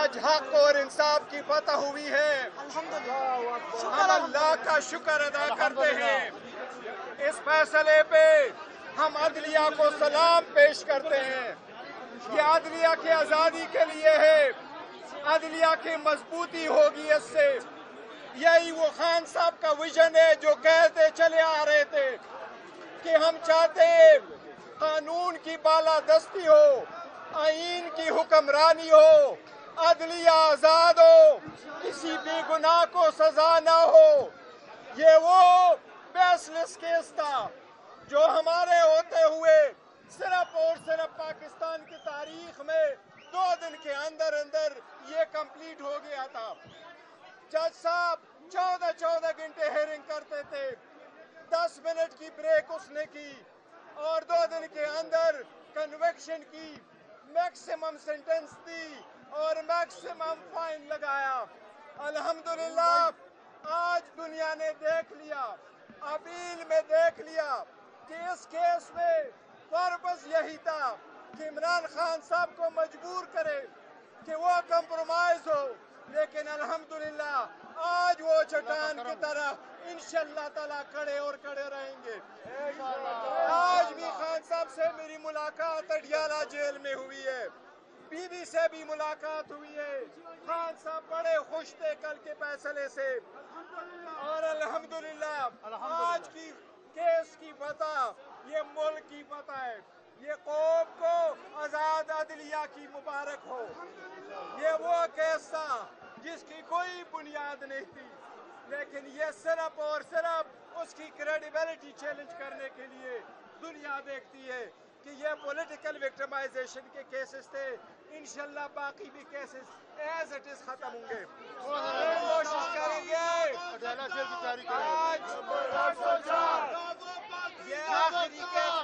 आज हक और इंसाफ की फतह हुई है। हम अल्लाह का शुक्र अदा करते हैं। इस फैसले पे हम अदलिया को सलाम पेश करते हैं। ये अदलिया की आज़ादी के लिए है, अदलिया की मजबूती होगी इससे। यही वो खान साहब का विजन है जो कहते चले आ रहे थे कि हम चाहते हैं कानून की बालादस्ती हो, आईन की हुक्मरानी हो, अदलिया आजाद हो, किसी भी गुनाह को सजा ना हो। ये वो बेसलेस केस था जो हमारे होते हुए सिर्फ और सिर्फ पाकिस्तान की तारीख में 2 दिन के अंदर अंदर ये कंप्लीट हो गया था। जज साहब 14 घंटे हेयरिंग करते थे, 10 मिनट की ब्रेक उसने की और 2 दिन के अंदर कन्विक्शन की, मैक्सिमम सेंटेंस दी और मैक्सिमम फाइन लगाया। अल्हम्दुलिल्लाह आज दुनिया ने देख लिया, अपील में देख लिया कि इस केस में पर्पस यही था कि इमरान खान साहब को मजबूर करे कि वो कंप्रोमाइज हो, लेकिन अल्हम्दुलिल्लाह आज वो चट्टान की तरह इंशाअल्लाह ताला खड़े और खड़े रहेंगे। आज भी खान साहब से मेरी मुलाकात अडियाला जेल में हुई है, बीबी से भी मुलाकात हुई है। खान साहब बड़े खुश थे कल के फैसले से और अल्हम्दुलिल्लाह आज की केस की फतह ये मुल्क की फतह है। ये कौम को आजाद अदलिया की मुबारक हो। ये वो केस था जिसकी कोई बुनियाद नहीं थी, लेकिन ये सिर्फ और सिर्फ उसकी क्रेडिबिलिटी चैलेंज करने के लिए दुनिया देखती है कि ये पॉलिटिकल विक्टिमाइजेशन के केसेस थे। इंशाल्लाह बाकी भी केसेस एज इट इज खत्म होंगे। कोशिश करेंगे आज ये आखिरी केस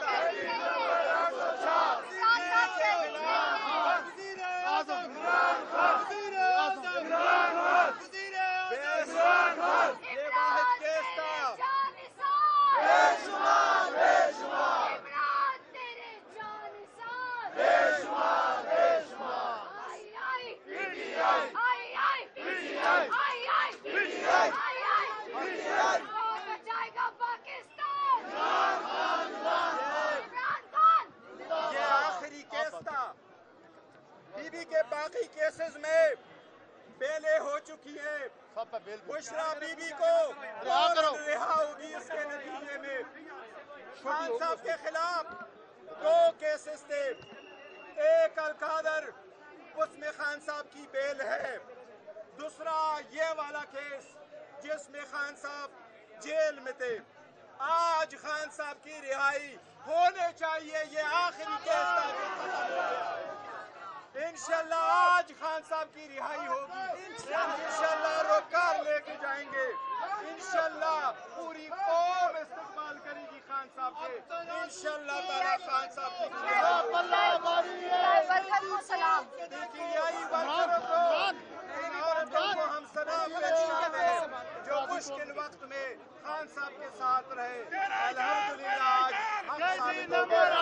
बीबी के बाकी केसेस में बेलें हो चुकी हैं। बुशरा बीबी को रिहा होगी इसके नतीजे में। खान साहब के खिलाफ 2 केसेस थे, एक अलकादर उसमें खान साहब की बेल है, दूसरा ये वाला केस जिसमें खान साहब जेल में थे। आज खान साहब की रिहाई होने चाहिए, ये आखिरी केस था जो खत्म हो गया। इंशाल्लाह आज खान साहब की रिहाई होगी, इंशाल्लाह रोकार लेके जाएंगे, इंशाल्लाह पूरी कौम इस्तेमाल करेगी खान साहब के, इंशाल्लाह ताला खान साहब की यही वर्करों को, इन औरतों को हम सलाम पेश करते हैं जो मुश्किल वक्त में खान साहब के साथ रहे। अल्हम्दुलिल्लाह आज हम साबित हो गए।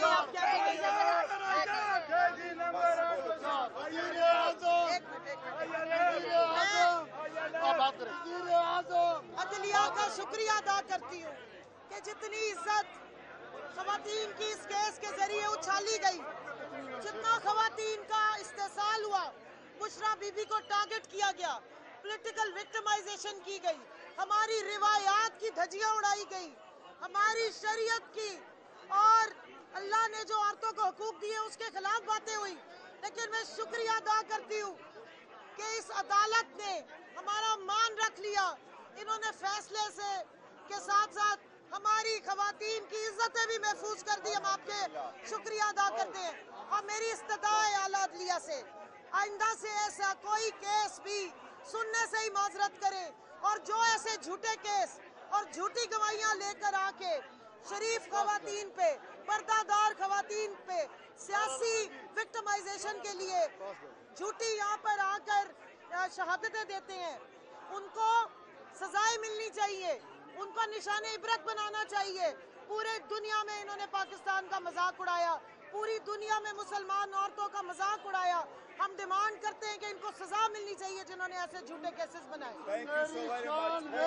अदलिया का शुक्रिया अदा करती हूँ कि जितनी इज्जत खवातीन की इस केस के जरिए उछाली गई, जितना खवातीन का इस्तेसाल हुआ, बुशरा बीबी को टारगेट किया गया, पॉलिटिकल विक्टिमाइजेशन की गई, हमारी रिवायात की धज्जियां उड़ाई गई, हमारी शरीयत की और अल्लाह ने जो औरतों को हुकूक दिए उसके खिलाफ बातें हुई। लेकिन मैं शुक्रिया अदा करती हूँ कि इस अदालत ने हमारा मान रख लिया। इन्होंने फैसले से के साथ साथ हमारी खवातीन की इज्जतें भी महफूज कर दी। हम आपके शुक्रिया अदा करते हैं और मेरी इस्तदा है आला अदलिया से, आइंदा से ऐसा कोई केस भी सुनने से ही माजरत करे और जो ऐसे झूठे केस और झूठी गवाहियां लेकर आके शरीफ खवातीन पे, पर्दादार खवातीन पे सियासी विक्टिमाइजेशन के लिए झूठी यहाँ पर आकर शहादतें देते हैं, उनको सजाएं मिलनी चाहिए, उनको निशाने इबरत बनाना चाहिए। पूरे दुनिया में इन्होंने पाकिस्तान का मजाक उड़ाया, पूरी दुनिया में मुसलमान औरतों का मजाक उड़ाया, ہم ڈیمانڈ کرتے ہیں کہ ان کو سزا ملنی چاہیے جنہوں نے ایسے جھوٹے کیسز بنائے. Thank you so very much.